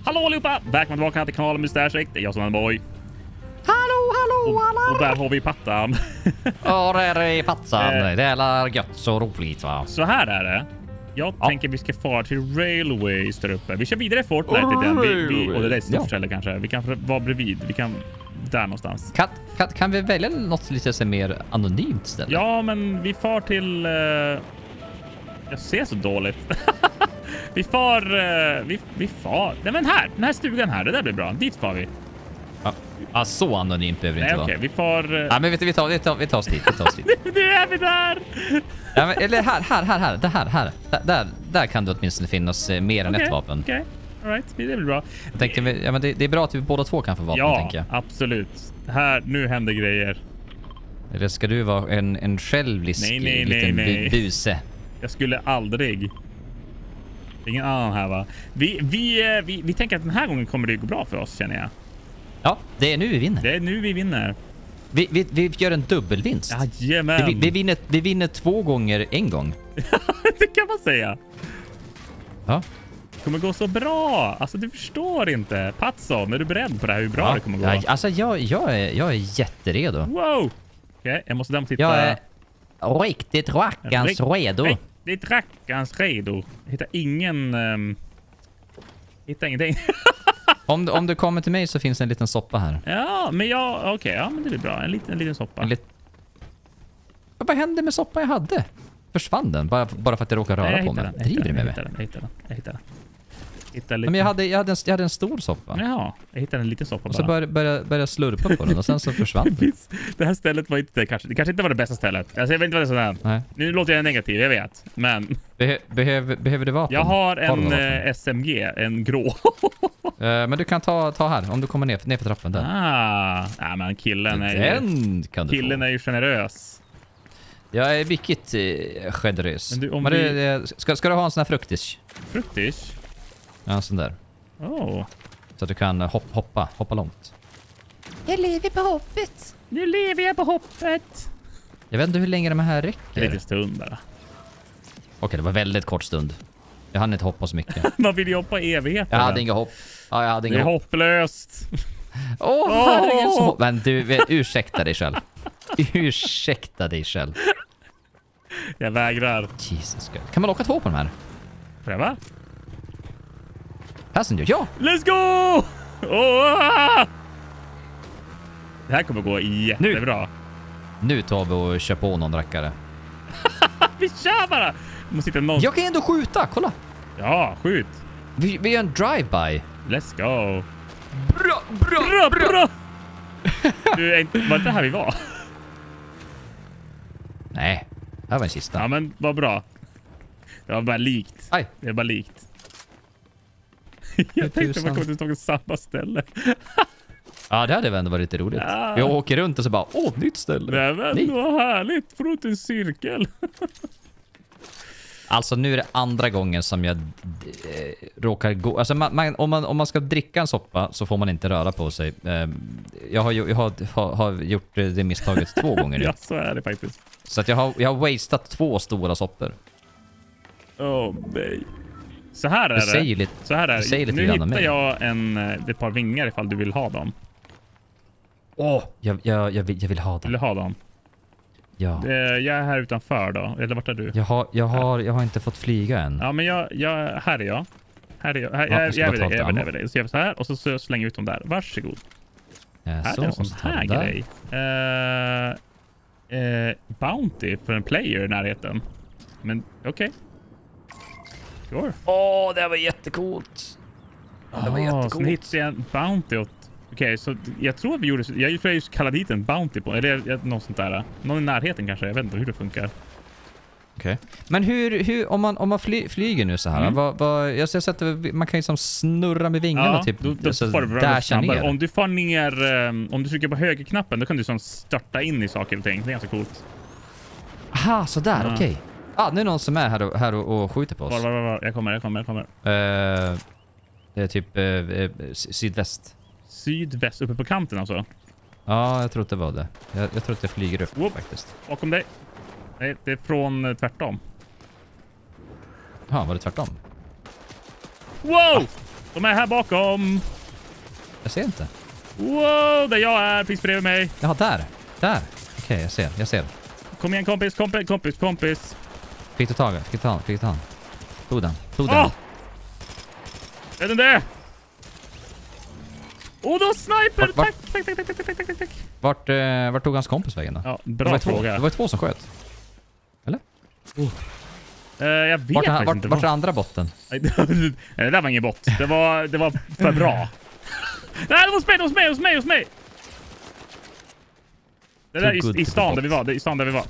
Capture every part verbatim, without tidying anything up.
Hallå allihopa! Välkomna tillbaka till kanalen Mustache. Det är jag som är boy. Hallå, hallå, alla! Och där har vi Pattan. Ja, det är Pattan. Det är gött så roligt, va? Så här är det. Jag ja. tänker vi ska fara till Railways där uppe. Vi kör vidare i Fortnite oh, lite. Vi, vi, och det är störtställe ja. kanske. Vi kan vara bredvid. Vi kan där någonstans. Kan, kan, kan vi välja något lite så mer anonymt ställe? Ja, men vi far till... Uh... Jag ser så dåligt. vi far... Uh... Vi, vi far... Nej, men här. Den här stugan här. Det där blir bra. Dit far vi. Ja, ah, så anonymt behöver det inte vara. Nej, okej. Okay. Vi far... Uh... Ja, men vet du, vi tar, vi tar, vi tar oss dit. Vi tar oss dit. Nu är vi där! Ja, men, eller här, här, här, här. Det här, här. Där, där kan det åtminstone finnas mer än okay, ett vapen. Okej, okay. All right. Det blir bra. Jag tänkte, ja, men det, det är bra att vi båda två kan få vapen, ja, tänker jag. Ja, absolut. Här, nu händer grejer. Eller ska du vara en, en självisk nej, nej, liten nej, nej. buse? Jag skulle aldrig. Ingen annan här, va? Vi, vi, vi, vi tänker att den här gången kommer det gå bra för oss, känner jag. Ja, det är nu vi vinner. Det är nu vi vinner. Vi, vi, vi gör en dubbelvinst. Jajamän. Vi, vi, vinner, vi vinner två gånger en gång. Det kan man säga. Ja. Det kommer gå så bra. Alltså, du förstår inte. Patson, är du beredd på det här? Hur bra ja. det kommer gå? Ja, alltså, jag, jag, är, jag är jätteredo. Wow. Okej, okay, jag måste dämma titta. Jag är riktigt rackans Rikt, redo. Riktigt rackans redo. Jag hittar ingen... Um... Hittar ingenting. om, du, om du kommer till mig så finns det en liten soppa här. Ja, men jag... Okej, okay, ja, men det blir bra. En liten, en liten soppa. En lit... Vad hände med soppa jag hade? Försvann den? Bara, bara för att jag råkade röra Nej, jag på mig. Den, Driver du med mig? Jag hittade den, jag hittade den. Jag hittade den. Men jag hade, jag, hade en, jag hade en stor soppa. Jaha, jag hittade en liten soppa bara. Och så började jag började, började slurpa på den och sen så försvann den. Det här stället var inte kanske, det kanske inte var det bästa stället. Alltså, jag vet inte vad det är sådär. Nu låter jag negativ, jag vet. Men... Be, behöver, behöver du vapen? Jag har en har S M G, en grå. uh, men du kan ta, ta här, om du kommer ner, ner för trappen där. Ah, ja, men killen är den ju... Kan du killen få. är ju generös. Jag är vilket eh, generös. Men, du, om men vi... det, ska, ska du ha en sån här fruktis? Fruktis? Ja, en sån där. Oh. Så att du kan hopp, hoppa, hoppa långt. Jag lever på hoppet. Nu lever jag på hoppet. Jag vet inte hur länge de här räcker. Lite stund bara. Okej, det var väldigt kort stund. Jag hann inte hoppa så mycket. Man vill ju hoppa evigheter. Jag hade inga hopp. Ja, jag hade inga det är hopp. hopplöst. Åh, oh, herregud. Så... Men du, ursäkta dig själv. Ursäkta dig själv. Jag vägrar. Jesus God. Kan man åka två på de här? Pröva. Passenger, ja! Let's go! Oh! Det här kommer gå jättebra. Nu, nu tar vi och kör på någon rackare. Vi kör bara! Måste hitta någon... Jag kan ändå skjuta, kolla! Ja, skjut. Vi, vi gör en drive-by. Let's go. Bra, bra, bra, bra! bra. Du, är inte, var det inte här vi var? Nej, här var en kista. Ja, men vad bra. Det var bara likt. Aj. Det är bara likt. Jag tänkte man kommer till samma ställe. Ja, det hade väl ändå varit lite roligt. Ja. Jag åker runt och så bara, åh, nytt ställe. Nej, men vad härligt. Får ut en cirkel. Alltså nu är det andra gången som jag eh, råkar gå... Alltså man, man, om, man, om man ska dricka en soppa så får man inte röra på sig. Eh, jag har, jag har, har, har gjort det misstaget två gånger nu. Ja, så är det faktiskt. Så att jag har, jag har wastat två stora soppor. Åh, oh, nej. Så här är det. Säger lite, så här är det. Säger lite nu hittar mig. jag en, ett par vingar ifall du vill ha dem. Åh, oh, jag, jag, jag, vill, jag vill ha dem. Vill du ha dem? Ja. Jag är här utanför då. Eller vart är du? Jag har, jag har, jag har inte fått flyga än. Ja, men jag, jag här är jag. Här är jag. Här, ja, jag, jag, jag, jag, jag, jag, jag, jag. Så gör vi så här och så, så slänger vi ut dem där. Varsågod. Ja, här så, är en sån här grej. Uh, uh, bounty för en player i närheten. Men okej. Okay. Sure. Åh, oh, det var jättecoolt. Oh, det var jättecoolt. Så hittade jag en bounty åt... Okej, okay, så jag tror att vi gjorde... Jag tror jag just kallade dit en bounty på... Eller något sånt där. Någon i närheten kanske. Jag vet inte hur det funkar. Okej. Okay. Men hur... hur om man, om man fly, flyger nu så här... Mm. Vad, vad, jag ser att man kan liksom snurra med vingarna ja, typ. Då, då så får du dasha ner. Om du får ner... Um, om du trycker på högerknappen då kan du liksom starta in i saker och ting. Det är ganska coolt. Aha, sådär. Ja. Okej. Okay. Ah, nu är någon som är här och, här och, och skjuter på oss. Var, var, var, var. Jag kommer, jag kommer, jag kommer. Uh, det är typ uh, sydväst. Sydväst, uppe på kanten alltså? Ja, jag tror att det var det. Jag, jag tror att jag flyger upp Whoop. faktiskt. Bakom dig. Nej, det är från uh, tvärtom. Ja, var det tvärtom? Wow! De är här bakom. Jag ser inte. Wow, där jag är. Precis bredvid mig. Jaha, där. Där. Okej, okay, jag ser. Jag ser. Kom igen kompis, kompis, kompis, kompis. Fick du tag? Fick du tag? Fick du tag? Tog den. Tog den. Åh! Är den det? Åh, då sniper! Vart- vart- Tack, tack, tack, tack, tack, tack, tack, tack. Vart, eh, vart tog hans kompis vägen då? Ja, det bra var två. fråga. Det var två som sköt. Eller? Uh, jag vet Vart, faktiskt vart, inte. vart är andra botten? Nej, det där var ingen bot. Det var, det var för bra. Nej, det var hos mig, det var hos mig, hos mig, hos mig. Det där Too good i, i to stan be där vi var. Det, I stan där vi var.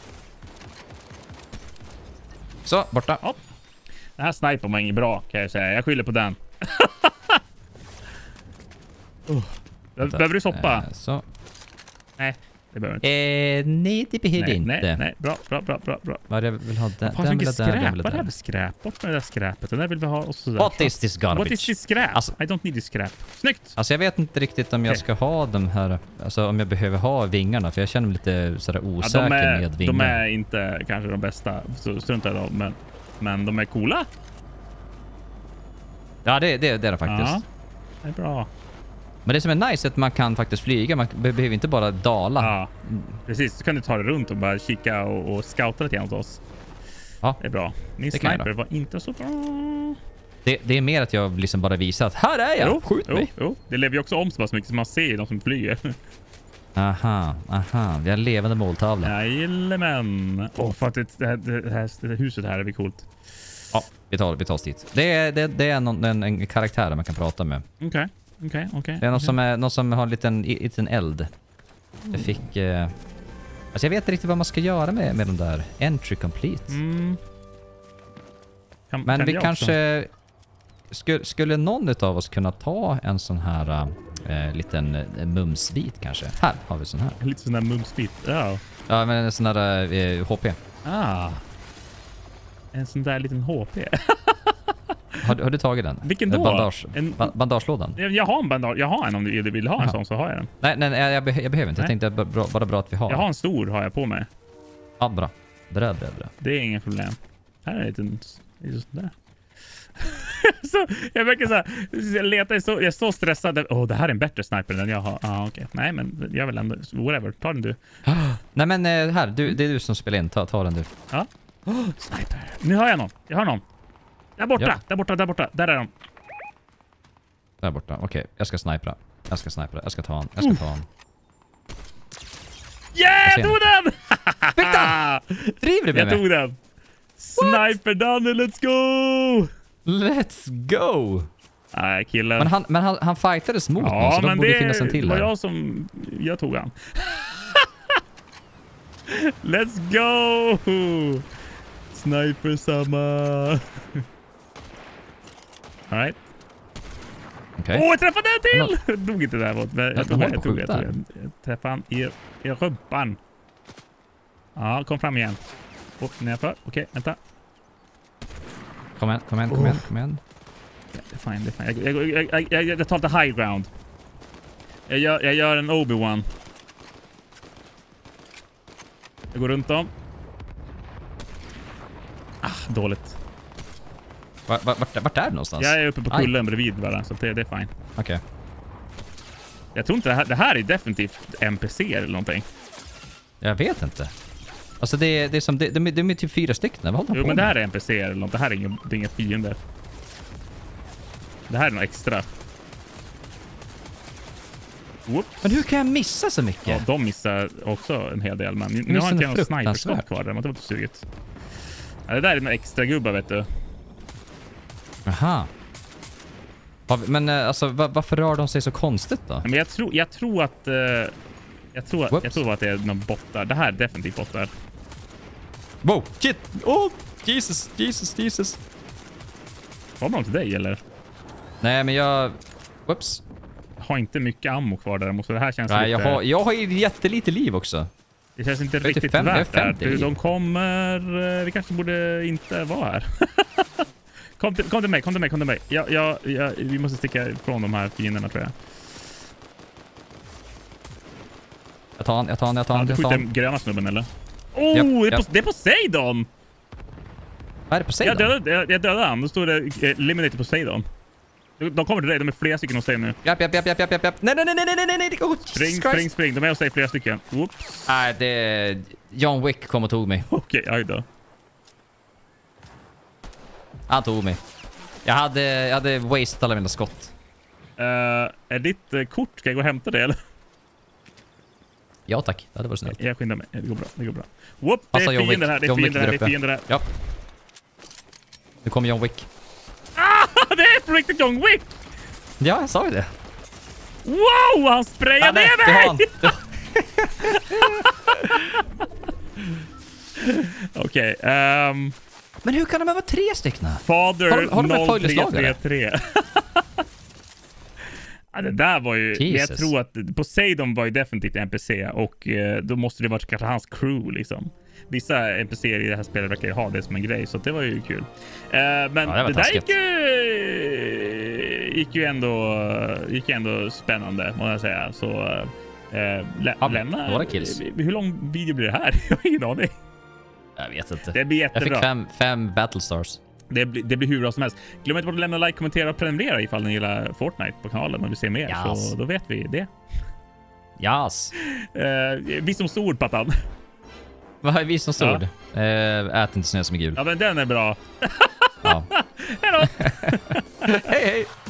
Så, borta. Ja. Den här snipern var inget bra kan jag säga. Jag skyller på den. uh. Behöver du soppa? Eh, så. Nej, det behöver du inte. Eh, nej, det behöver Nej, inte. nej, nej. Bra, bra, bra, bra, bra. Vad är det jag vill ha? Den, Fan, så den vill mycket jag där, den skräp. vill jag Vad är det här där. för skräp? Bort med det där skräpet. Den där vill vi ha och sådär. What is this garbage? What is this skräp? Alltså- I don't need this skräp. Snyggt! Alltså jag vet inte riktigt om jag Okej. ska ha de här, alltså om jag behöver ha vingarna, för jag känner mig lite sådär Ja, osäker de, är, med vingar. de är inte kanske de bästa, så strunta i dem, men, men de är coola. Ja, det, det, det är det faktiskt. Ja, det är bra. Men det som är nice är att man kan faktiskt flyga, man be- behöver inte bara dala. Ja, precis. Så kan du ta det runt och bara kika och, och scouta lite grann åt oss. Ja. Det är bra. Min Det kan jag sniper då. var inte så bra. Det, det är mer att jag liksom bara visar att här är jag, Jo, skjut jo, mig. jo. Det lever ju också om så pass mycket som man ser ju de som flyger. Aha, aha, vi har en levande måltavla. Jajamän. Åh, för att det, det, här, det, här, det här huset här är vi coolt. Ja, vi tar, vi tar oss dit. Det är, det, det är någon, en, en karaktär man kan prata med. Okej, okej, okej. Det är någon som, är, någon som har en liten, i- liten eld. Jag fick... Eh, alltså jag vet inte riktigt vad man ska göra med, med de där. Entry complete. Mm. Kan, Men kan vi jag kanske... Skulle, skulle någon av oss kunna ta en sån här eh, liten eh, mumsbit kanske? Här har vi sån här. också? Lite sån där mumsbit. Ja. Ja, men en sån där eh, H P. Ah. En sån där liten H P. Har, du- har du tagit den? Vilken Eh, då? Bandage, En- ba, bandagelådan? Jag jag har en bandage. Jag har en om du vill ha en Jaha. sån så har jag den. Nej, nej, nej jag, be, jag behöver inte. Nej. Jag tänkte bara bra, bara bra att vi har. Jag har en stor har jag på mig. Ja, bra. Bra, bra, bra. Det är inget problem. Här är en liten... liten sån där. Så jag verkar så här, jag letar så jag är så stressad. Åh, oh, det här är en bättre sniper än den jag har. Ja, ah, okej. Okay. Nej, men jag vill ändå whatever. Ta den du. Nej men eh, här, du, det är du som spelar in. Ta, ta den du. Ja. Oh, sniper. Nu har jag någon. Jag har någon. Där borta, Ja. där borta, där borta. Där är de. Där borta. Okej, jag ska snipra. Jag ska snipra. Jag ska ta han. Jag ska ta han. Yeah, ser jag tog den! Fick den! Driver du med Jag mig? tog den. Sniper done, let's go! Let's go! Nej, killen. Men han, men han, han fightades mot någon, ja, så då men borde det det finnas en till var här. jag som... Jag tog han. Let's go! Sniper samma. Alright. Okej. Åh, jag träffade en till! Jag dog inte där bort. Men Jag jag tog, håller jag på tog, att jag skjuta. tog, jag träffade han i, i rumpan. Ja, kom fram igen. Och nerför. Okej, vänta. Kom igen, kom igen, kom igen, kom igen. Ja, det är fine, det är fine. Jag, jag, jag, jag, jag, jag tar lite high ground. Jag gör, jag gör en Obi-Wan. Jag går runt dem. Ah, dåligt. Vart, vart, vart, vart är du någonstans? Jag är uppe på Aj. kullen bredvid bara, så det, det är fine. Okej. Jag tror inte det här, det här är definitivt N P C eller någonting. Jag vet inte. Alltså det är, det är som, det, de, är- de är typ fyra stycken. Vad håller han Jo, på men det med? här är N P C eller något. Det här är inga, det är inga fiender. Det här är något extra. Whoops. Men hur kan jag missa så mycket? Ja, de missar också en hel del, men nu missar har inte jag något någon sniperskott fruktansvärt. kvar där, men det var inte sugigt. Ja, det där är några extra gubbar, vet du. Aha. Har vi- Men eh, alltså va- varför rör de sig så konstigt då? Men jag tror, jag tror att... eh, jag, tror, Whoops. jag tror att det är någon bottar. Det här är definitivt bottar. Wow, shit! Oh, Jesus, Jesus, Jesus. Kommer de till dig, eller? Nej, men jag... Whoops. Jag har inte mycket ammo kvar där, så det här känns Nej, lite... jag har, jag har ju jättelite liv också. Det känns inte Jag är riktigt typ fem- jag är värt det här. femtio Du, liv. De kommer... eh, Vi kanske borde inte vara här. kom, till, kom till mig, kom till mig, kom till mig. Jag, jag, jag, vi måste sticka ifrån de här fienderna, tror jag. Jag tar han, jag tar han, jag tar Ja, han, du jag tar skjuter han. den gröna snubben, eller? Oh, Japp, det, är japp. på, det är Poseidon! Vad är det på Jag sidan? dödade, jag, jag dödade han. Då står det eh, Eliminated Poseidon. De kommer till dig, de är flera stycken hos dig nu. Japp, japp, japp, japp, japp, japp. Nej, nej, nej, nej, nej, nej, nej. Oh, Spring, spring, spring. De är hos dig flera stycken. Oops. Nej, det är... John Wick kom och tog mig. Okej, okay, aj då. Han tog mig. Jag hade, jag hade wasted alla mina skott. Uh, är ditt uh, kort? Ska jag gå och hämta det eller? Ja tack, det hade varit snällt. Jag skyndar mig. Det går bra. Det går bra. Whoop, det är fiender här. Det är fiender här. Det är fiender här. Ja. Nu kommer John Wick. Ah, det är på riktigt John Wick! Ja, jag sa ju det. Wow, han sprayar ner mig! Okej. Okay, um, men hur kan de vara tre stycken? Fader noll tre tre tre. Ja, det där var ju... Jesus. Jag tror att Poseidon var ju definitivt en N P C och eh, då måste det vara kanske hans crew liksom. Vissa N P C i det här spelet verkar ju ha det som en grej, så det var ju kul. Eh, men ja, det, det där gick ju, gick ju ändå gick ju ändå spännande, måste jag säga. Så eh, lä ja, lämna... Några kills. Hur lång video blir det här? Jag har ingen aning. Jag vet inte. Det blir jättebra. Jag fick fem, fem Battlestars. Det blir, det blir hur bra som helst. Glöm inte bort att lämna like, kommentera och prenumerera ifall ni gillar Fortnite på kanalen och vill se mer. Yes. Så då vet vi det. Yes. Uh, visdomsord, Pattan. Vad är visdomsord? Ja. Uh, ät inte snö som är gul. Ja, men den är bra. Ja. Hej då! Hej, hej!